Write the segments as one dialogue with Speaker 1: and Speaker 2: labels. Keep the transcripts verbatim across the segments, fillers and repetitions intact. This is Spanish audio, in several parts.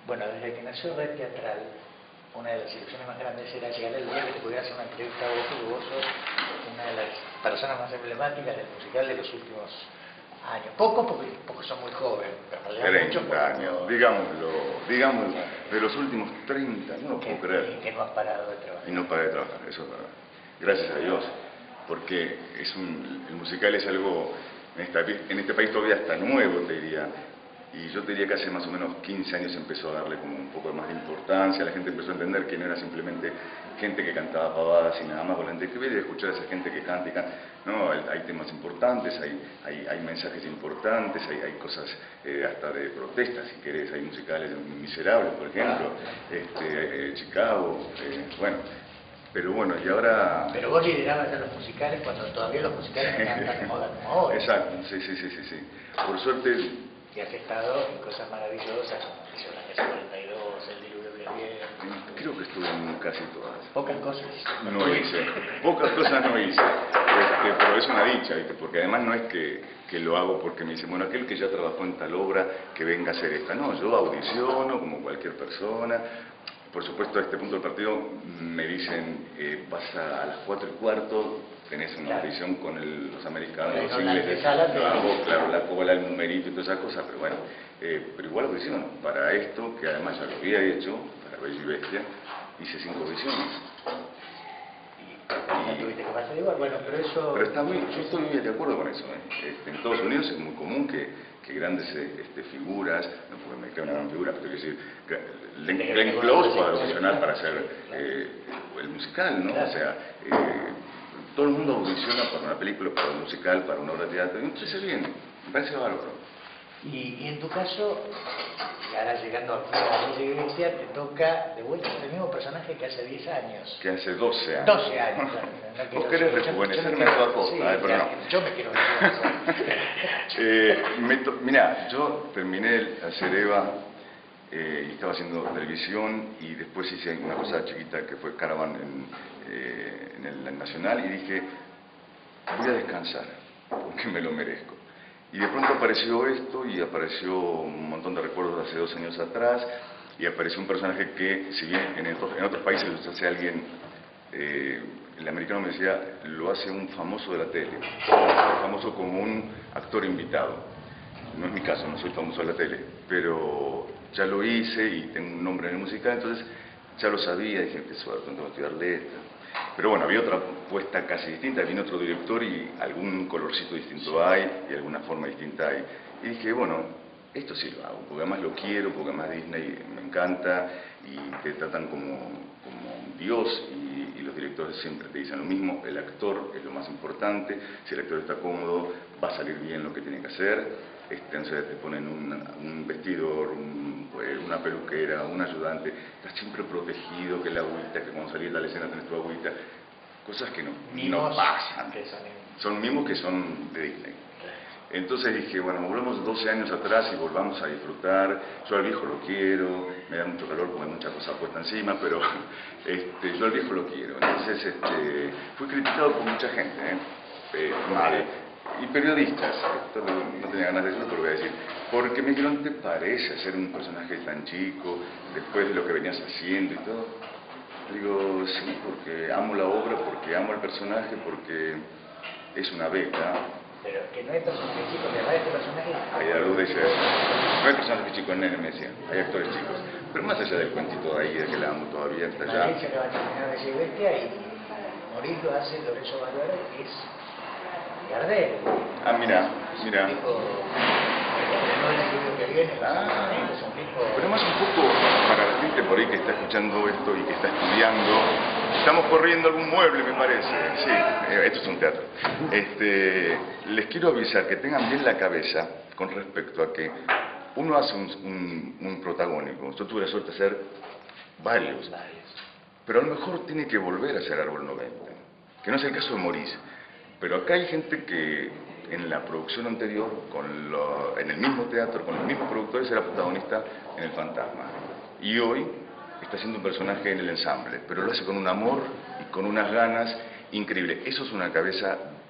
Speaker 1: Bueno, desde que nació Red Teatral, una de las ilusiones más grandes era llegar el día que te pudiera hacer una entrevista a vos, porque vos sos una de las personas más emblemáticas del musical de los últimos años. Poco, porque pocos son muy jóvenes, pero muchos
Speaker 2: años, digámoslo, digámoslo, de los últimos treinta, no lo puedo creer.
Speaker 1: Y que no has parado de trabajar.
Speaker 2: Y no paré de trabajar, eso es verdad. Gracias a Dios, porque es un, el musical es algo, en, esta, en este país todavía está nuevo, te diría. Y yo te diría que hace más o menos quince años empezó a darle como un poco más de importancia, la gente empezó a entender que no era simplemente gente que cantaba pavadas y nada más, con la gente que ve, de escuchar a esa gente que canta y canta. No, hay, hay temas importantes, hay, hay, hay mensajes importantes, hay, hay cosas eh, hasta de protesta, si querés, hay musicales miserables, por ejemplo, este, eh, Chicago, eh, bueno. Pero bueno, y ahora...
Speaker 1: Pero vos liderabas a los musicales cuando todavía los musicales no estaban tan de moda como ahora.
Speaker 2: Exacto, sí, sí, sí, sí, sí. Por suerte...
Speaker 1: Y has estado en cosas maravillosas, como hizo la Casa cuarenta y dos, el Diluvio de Ariel.
Speaker 2: Creo que estuve en casi todas.
Speaker 1: Pocas cosas.
Speaker 2: No hice, pocas cosas no hice, este, pero es una dicha, ¿viste? Porque además no es que, que lo hago porque me dicen, bueno, aquel que ya trabajó en tal obra, que venga a hacer esta. No, yo audiciono como cualquier persona. Por supuesto, a este punto del partido me dicen, eh, pasa a las cuatro y cuarto, tenés una
Speaker 1: claro.
Speaker 2: audición con el, los americanos,
Speaker 1: pero
Speaker 2: los
Speaker 1: no
Speaker 2: ingleses,
Speaker 1: la
Speaker 2: claro, claro, la cola, el numerito y todas esas cosas, pero bueno, eh, pero igual audiciono. Para esto, que además ya lo había hecho, para Bello y Bestia, hice cinco audiciones.
Speaker 1: No tuviste que pasar igual, bueno, pero eso...
Speaker 2: Pero está muy, yo estoy muy de acuerdo con eso, ¿eh? Este, en Estados Unidos es muy común que, que grandes este, figuras, no porque me queda una gran figura, pero quiero decir, Glenn Close para audicionar para hacer eh, el musical, ¿no? O sea, eh, todo el mundo audiciona para una película, para un musical, para una obra de teatro, y entonces es bien, me parece bárbaro.
Speaker 1: Y, y en tu caso, y ahora llegando aquí a la iglesia, te toca de vuelta el mismo personaje que hace diez años.
Speaker 2: Que hace doce años.
Speaker 1: doce años, claro. No
Speaker 2: Vos querés rejuvenecerme a toda costa,
Speaker 1: sí,
Speaker 2: eh, pero no.
Speaker 1: Yo me quiero rejuvenecer.
Speaker 2: eh, Mirá, yo terminé de hacer Eva eh, y estaba haciendo televisión y después hice una cosa chiquita que fue Caravan en, eh, en el Nacional y dije, voy a descansar porque me lo merezco. Y de pronto apareció esto y apareció un montón de recuerdos de hace dos años atrás y apareció un personaje que, si bien en otros, en otros países lo hace alguien, eh, el americano me decía, lo hace un famoso de la tele, famoso como un actor invitado. No es mi caso, no soy famoso de la tele, pero ya lo hice y tengo un nombre en el musical, entonces ya lo sabía, dije, qué suerte, tengo que estudiar letras. Pero bueno, había otra puesta casi distinta, vino otro director y algún colorcito distinto hay y alguna forma distinta hay. Y dije, bueno, esto sí lo hago, porque además lo quiero, porque además Disney me encanta y te tratan como, como un dios y, y los directores siempre te dicen lo mismo, el actor es lo más importante, si el actor está cómodo va a salir bien lo que tiene que hacer. Este, entonces te ponen un, un vestidor, un, una peluquera, un ayudante, estás siempre protegido, que el agüita, que cuando salís de la escena tenés tu agüita, cosas que no, no pasan, son mimos que son de Disney. Entonces dije, bueno, volvamos doce años atrás y volvamos a disfrutar, yo al viejo lo quiero, me da mucho calor porque hay mucha cosa puesta encima, pero este, yo al viejo lo quiero. Entonces este, fui criticado por mucha gente, ¿eh? Eh, mal. Y periodistas, esto no, no tenía ganas de decirlo, pero voy a decir, porque me dijeron, ¿te parece hacer un personaje tan chico, después de lo que venías haciendo y todo? Digo, sí, porque amo la obra, porque amo el personaje, porque es una beca.
Speaker 1: Pero que no hay personajes chicos, que además de este personaje...
Speaker 2: Hay algo de eso. No hay personajes chicos, nene, me decían, hay actores chicos. Pero más allá del cuentito de ahí, de que la amo todavía, hasta allá.
Speaker 1: Madrid se acaba de terminar de Bello y Bestia y morir lo hace Lorenzo Bárbaro, que es... Gardel.
Speaker 2: Ah, mira, mira.
Speaker 1: Es un tipo, no el estudio que viene,
Speaker 2: ah,
Speaker 1: es un tipo...
Speaker 2: Pero más un poco para la gente por ahí que está escuchando esto y que está estudiando, estamos corriendo algún mueble, me parece. Sí, eh, esto es un teatro. Este, les quiero avisar que tengan bien la cabeza con respecto a que uno hace un, un, un protagónico. Yo tuve la suerte de hacer varios, pero a lo mejor tiene que volver a ser Árbol noventa, que no es el caso de Maurice. Pero acá hay gente que en la producción anterior, con lo, en el mismo teatro, con los mismos productores, era protagonista en El Fantasma. Y hoy está haciendo un personaje en el ensamble, pero lo hace con un amor y con unas ganas increíbles. Eso es una cabeza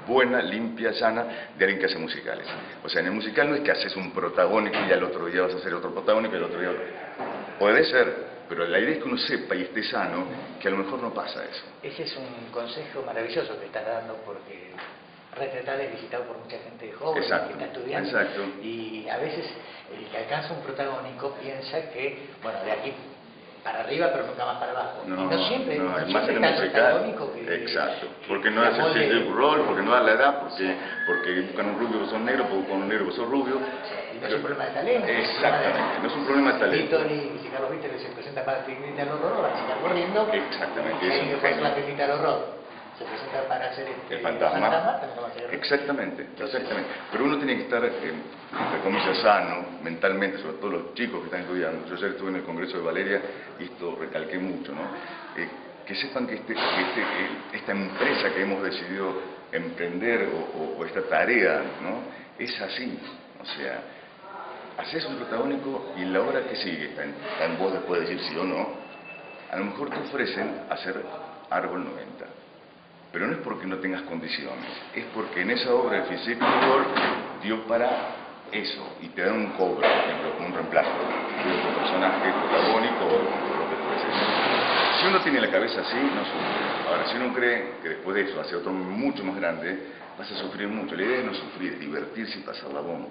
Speaker 2: buena, limpia, sana, de alguien que hace musicales. O sea, en el musical no es que haces un protagónico y al otro día vas a hacer otro protagónico y al otro día otro. Puede ser, pero la idea es que uno sepa y esté sano, que a lo mejor no pasa eso.
Speaker 1: Ese es un consejo maravilloso que estás dando, porque Retratal es visitado por mucha gente joven
Speaker 2: Exacto,
Speaker 1: que está estudiando,
Speaker 2: exacto.
Speaker 1: Y a veces el que alcanza un protagónico piensa que, bueno, de aquí para arriba pero nunca más para abajo.
Speaker 2: No,
Speaker 1: y no siempre,
Speaker 2: no,
Speaker 1: no
Speaker 2: es más
Speaker 1: siempre
Speaker 2: en
Speaker 1: está
Speaker 2: el
Speaker 1: el protagónico
Speaker 2: musical.
Speaker 1: que...
Speaker 2: Exacto,
Speaker 1: que-
Speaker 2: porque
Speaker 1: que
Speaker 2: no hace
Speaker 1: amolde-
Speaker 2: el rol, porque no da la edad, porque, porque buscan un rubio que son negro, porque buscan un negro que son rubio.
Speaker 1: Y no es un problema de talento.
Speaker 2: Exactamente, no es un problema de talento.
Speaker 1: Víctor y si Carlos Víctor se presentan para Trinidad al horror, van a seguir corriendo.
Speaker 2: Exactamente,
Speaker 1: Y
Speaker 2: es
Speaker 1: ahí
Speaker 2: un
Speaker 1: después de
Speaker 2: genio.
Speaker 1: la Trinidad al horror se presenta para hacer este,
Speaker 2: El fantasma.
Speaker 1: también lo va a hacer.
Speaker 2: Exactamente, exactamente. Pero uno tiene que estar, eh, entre comillas, sano, mentalmente, sobre todo los chicos que están estudiando. Yo ayer estuve en el Congreso de Valeria y esto recalqué mucho, ¿no? Eh, que sepan que, este, que este, eh, esta empresa que hemos decidido emprender o, o- o esta tarea, ¿no? Es así. O sea, haces un protagónico y en la hora que sigue, está en, está en vos después de decir sí o no, a lo mejor te ofrecen hacer Árbol noventa. Pero no es porque no tengas condiciones, es porque en esa obra el Physique Rol dio para eso y te dan un cobro, por ejemplo, como un reemplazo de otro personaje protagónico o lo que fuese. Si uno tiene la cabeza así, no sufre. Ahora, si uno cree que después de eso hace otro mucho más grande, vas a sufrir mucho. La idea es no sufrir, es divertirse y pasar la bomba.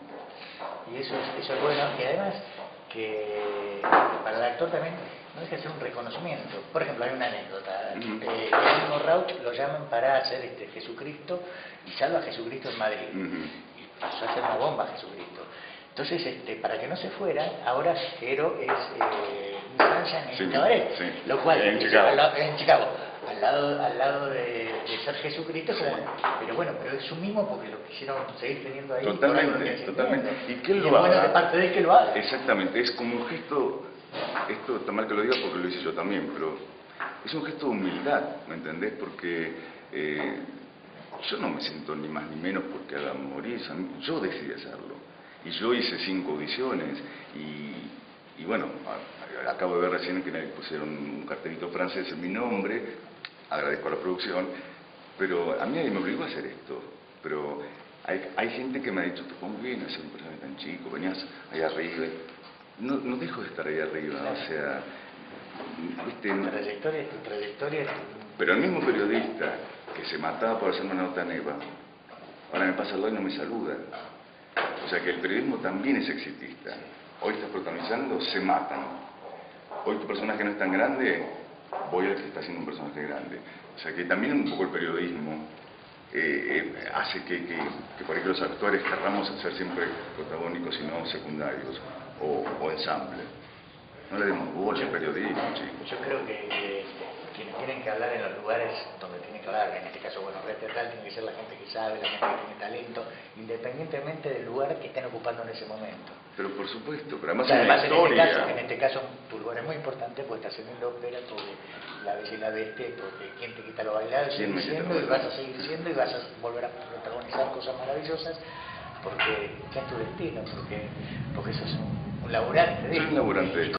Speaker 1: Y eso es, eso es bueno, y además que para el actor también no deja de ser un reconocimiento. Por ejemplo, hay una anécdota.
Speaker 2: Uh-huh.
Speaker 1: eh, Guillermo Rauch lo llaman para hacer este Jesucristo y salva a Jesucristo en Madrid.
Speaker 2: Uh-huh.
Speaker 1: Y pasó a ser una bomba Jesucristo. Entonces, este, para que no se fuera, ahora Jero es eh, Miss Sunshine en
Speaker 2: Sí,
Speaker 1: cabaret,
Speaker 2: sí.
Speaker 1: lo cual
Speaker 2: En
Speaker 1: es-
Speaker 2: Chicago.
Speaker 1: al lado- en Chicago, al lado, al lado de, de ser Jesucristo, es como- pero bueno, pero es su mismo porque lo quisieron seguir teniendo ahí.
Speaker 2: Totalmente,
Speaker 1: por algo que
Speaker 2: totalmente.
Speaker 1: entiendo.
Speaker 2: Y que él
Speaker 1: es
Speaker 2: lo
Speaker 1: bueno
Speaker 2: haga.
Speaker 1: de parte de él que lo haga.
Speaker 2: Exactamente, es como un gesto, esto está mal que lo diga porque lo hice yo también, pero es un gesto de humildad, ¿me entendés? Porque eh, yo no me siento ni más ni menos porque hagan morir, a mí- yo decidí hacerlo. Y yo hice cinco audiciones y, y bueno, a- a- acabo de ver recién que me pusieron un cartelito francés en mi nombre, agradezco a la producción, pero a mí nadie me obligó a hacer esto. Pero hay, hay gente que me ha dicho, te pongo bien hacer un personaje tan chico, venías ahí arriba. No, no dejo de estar ahí arriba, o sea, ¿viste?
Speaker 1: Tu trayectoria es tu trayectoria. es tu-
Speaker 2: Pero el mismo periodista que se mataba por hacerme una nota en Eva, ahora me pasa al lado y no me saluda. O sea que el periodismo también es exitista. Hoy estás protagonizando, se matan. Hoy tu personaje no es tan grande, voy al que está haciendo un personaje grande. O sea que también un poco el periodismo eh, eh, hace que, que, que por ahí los actores querramos ser siempre protagónicos y no secundarios o, o ensamble. No le demos bola al periodismo, chicos.
Speaker 1: Yo creo que, que quienes tienen que hablar en los lugares donde tienen que hablar, en este caso, bueno, Red Teatral tiene que ser la gente que sabe, la gente que tiene talento, independientemente del lugar que estén ocupando en ese momento.
Speaker 2: Pero por supuesto, pero
Speaker 1: O
Speaker 2: además
Speaker 1: sea,
Speaker 2: es una
Speaker 1: además, en este,
Speaker 2: historia.
Speaker 1: caso, en este caso, tu lugar es muy importante porque estás en la ópera, porque la Bella y la Bestia, porque quien te quita lo bailado,
Speaker 2: ¿Quién
Speaker 1: sigue
Speaker 2: me quita
Speaker 1: siendo
Speaker 2: lo
Speaker 1: y
Speaker 2: bailado?
Speaker 1: vas a seguir siendo y vas a volver a protagonizar cosas maravillosas porque ya es tu destino, porque, porque sos un, un laburante de
Speaker 2: Soy un laburante de